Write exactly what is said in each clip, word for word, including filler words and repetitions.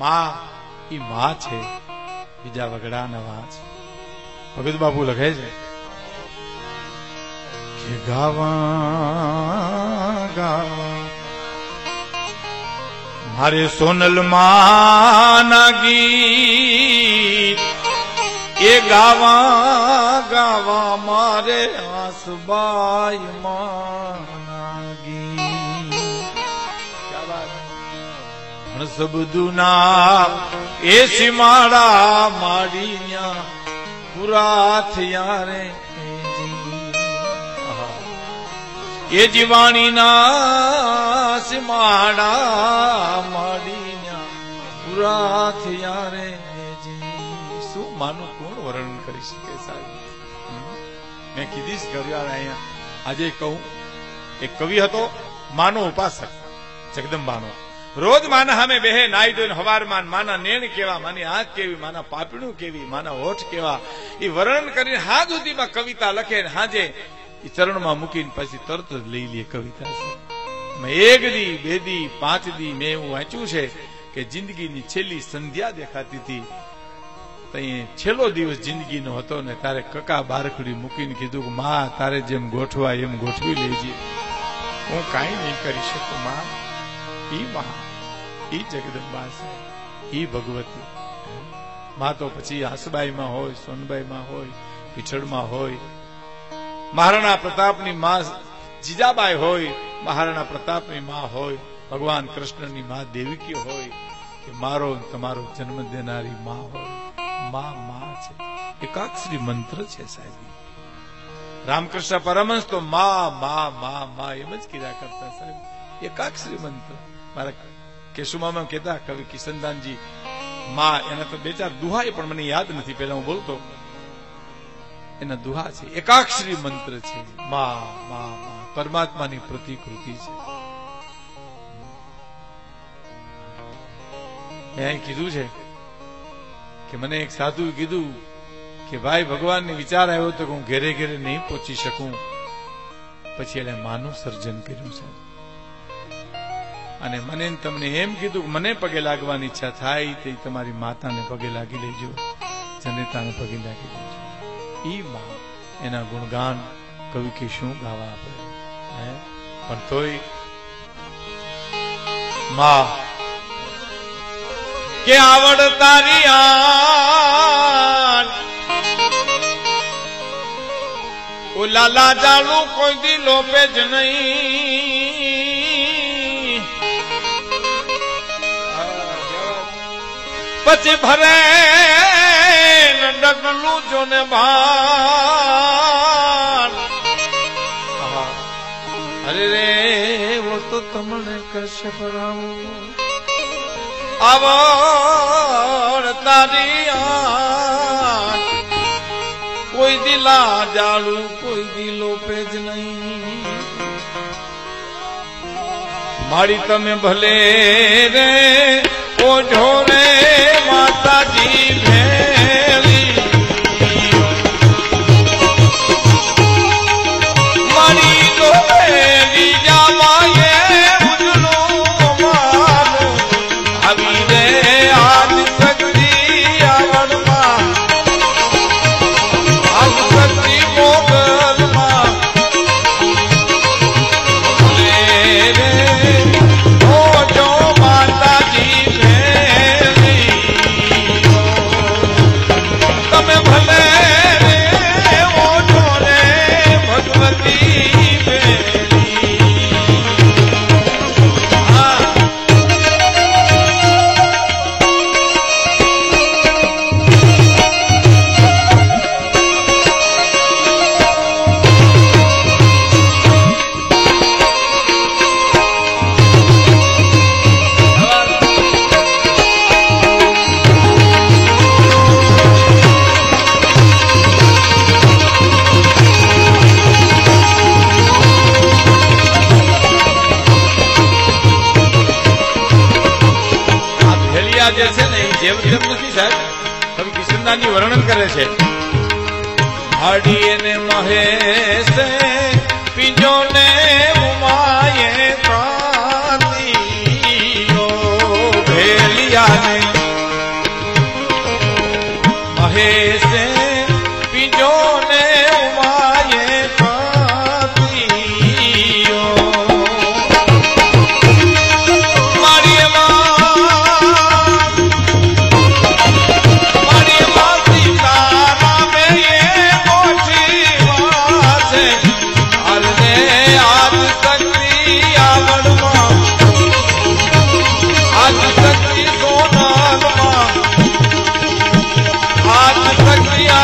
માં ઈ માં છે, બીજા વગડા નવા છે. ભગત બાપુ લખે છે કે ગાવા ગાવા મારે સોનલ માના ગીત, એ ગાવા ગાવા મારે આસબાઈ માના ગીત. સબદુના એ સીમાડા માડી ન્યા પૂરા થયા રે એ જીવાણી ના સીમાડા માડી ન્યા પૂરા થયા રે. શું માનું કોણ વર્ણન કરી શકે સાહેબ? મેં કીધીશ કર્યા અહીંયા આજે કહું. એક કવિ હતો માનો ઉપાસક જગદંબાનો. રોજ માના સામે બેહે નાઈ ધોઈને હવાર માન માના નેણ કેવા, માની આંખ કેવી, માના પાપણું કેવી, માના હોઠ કેવા, એ વર્ણન કરીને હાજ સુધીમાં કવિતા લખે ને હાજે એ ચરણમાં મૂકીને પછી તરત જ લઈ લે કવિતા. એક દી બે દી પાંચ દી મેં એવું વાંચ્યું છે કે જિંદગીની છેલ્લી સંધ્યા દેખાતી હતી. છેલ્લો દિવસ જિંદગીનો હતો ને તારે કકા બારખડી મૂકીને કીધું કે માં તારે જેમ ગોઠવા એમ ગોઠવી લેજે, હું કાંઈ નહીં કરી શકું માં. ઈ મહા ઈ જગદંબા છે, ઈ ભગવતી માં. તો પછી આસબાઈમાં હોય, સોનબાઈમાં હોય, પીછળમાં હોય, મહારાણા પ્રતાપની માં જીજાબાઈ હોય, મહારાણા પ્રતાપની માં હોય, ભગવાન કૃષ્ણની માં દેવકી હોય, કે મારો તમારો જન્મ દેનારી માં હોય. માં માં છે, એકાક્ષરી મંત્ર છે સાહેબ. રામકૃષ્ણ પરમહંસ તો માં માં માં માં એમ જ કીધા કરતા સાહેબ. એકાક્ષરી મંત્ર મારા કેશુમામાં કહેતા કવિ કિશનદાનજી માં, એના તો બે ચાર દુહાય પણ મને યાદ નથી, પેલા હું બોલતો એના દુહા છે. એકાક્ષરી મંત્ર છે માં માં માં, પરમાત્માની પ્રતિકૃતિ છે. મેં કીધું છે કે મને એક સાધુએ કીધું કે ભાઈ ભગવાનને વિચાર આવ્યો તો હું ઘેરે ઘેરે નહીં પહોંચી શકું, પછી એને માનું સર્જન કર્યું છે. અને મને તમને એમ કીધું કે મને પગે લાગવાની ઈચ્છા થાય તે તમારી માતાને પગે લાગી લેજો, જનેતાને પગે લાગી લેજો. ઈ માં, એના ગુણગાન કવિ કે શું ગાવા આપણે. પણ તોય માં કે આવડ તારી આન ઓ લાલા જાણુ કોઈ દી લોપે જ નહીં. પછી ભરે ડગલું જો ને ભાન. અરે રે વો તો તમને કશે ભરાવું આવડ તારી આન કોઈ દિલા જાળું કોઈ દિલો પેજ નહીં. મારી તમે ભલે રે ઓઢો રે માતાજી ભેળી, મારી તો ભેળી જામાએ ઉજળું મારું આવી રે આજ સગડી આવડમાં, આજ સગડી મોગલમાં ભલે રે ઓઢો માતાજી ભેળી. તમે ભલે રે ઓઢો રે ભગવતી ભેળી. હા જે છે ને એ જેમ જેમ નથી સાહેબ, કવિ કિશનદાનજી વર્ણન કરે છે. હાડી ને મહેશે પીજો ને ઉમાએ કાંતિયો ભેલિયા ને मारे से पिजो ने उमाए पातियो मारी मारी मासी तारा में ये मोटी वासे अरे आज शक्ति आवड़ आज शक्ति सोनाल आज शक्ति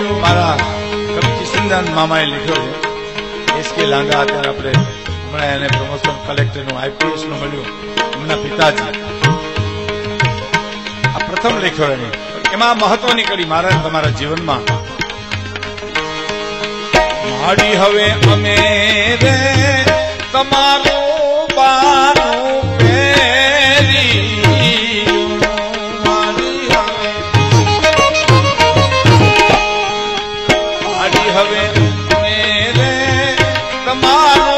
मारा कवि सिंधन मामाए लिखो है एसके लांगा अत्यारे आपणे हमणां एने प्रमोशन कलेक्टर નું आईपीएस નું મળ્યું એમના પિતાજી આ પ્રથમ લેખ્યો એને એમાં મહત્વની કડી મારા તમારા જીવનમાં માડી હવે અમે રે તમારું બાનું પેરી માડી હવે માડી હવે અમે રે તમારું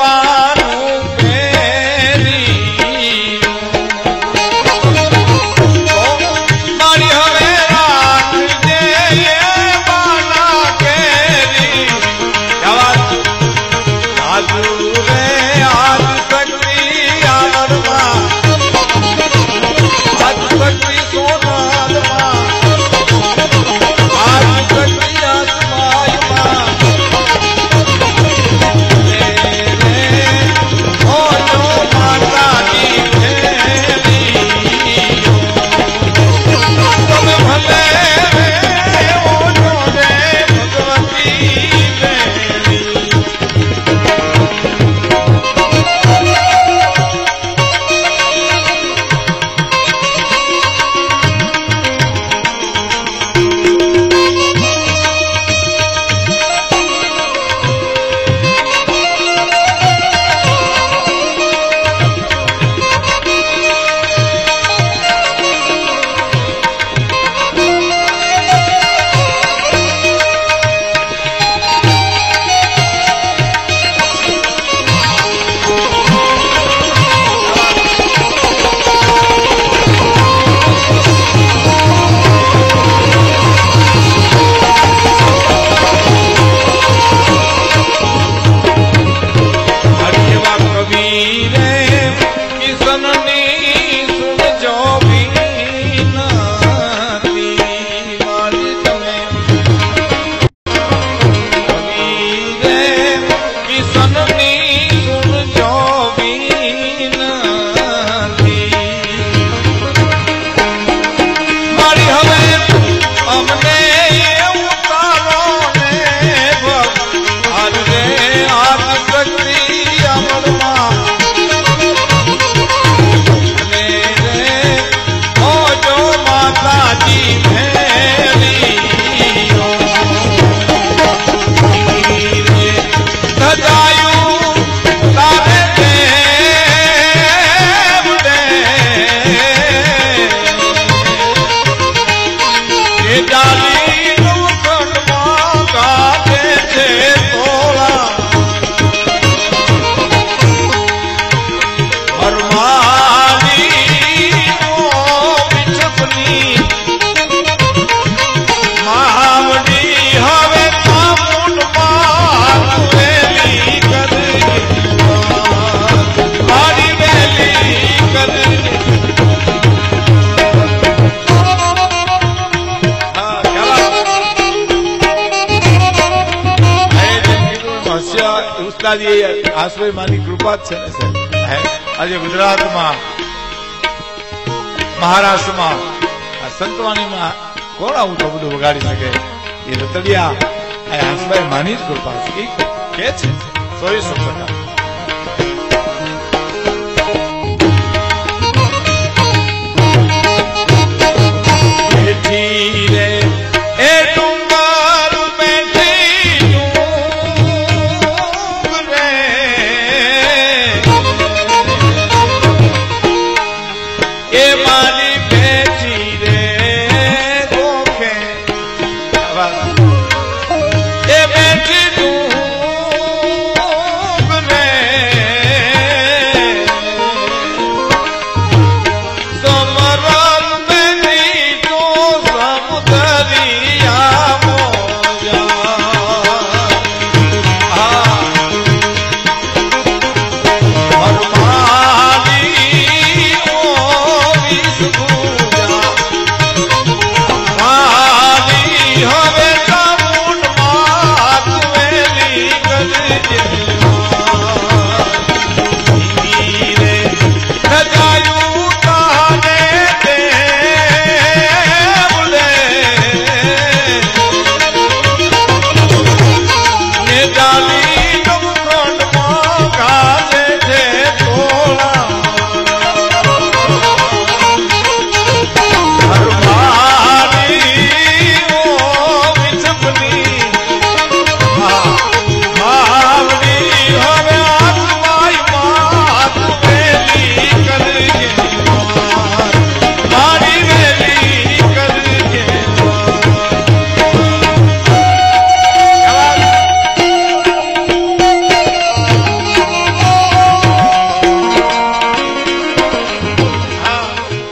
आश्रय मानी कृपा है आज गुजरात में महाराष्ट्र में संतवाणी में कोण आવું તો બધું વગાડી શકે એ રતડિયા આશ્રય માની જ કૃપા છે કે છે સોરી સપના બેઠી રે એ ડુંગર બેઠી It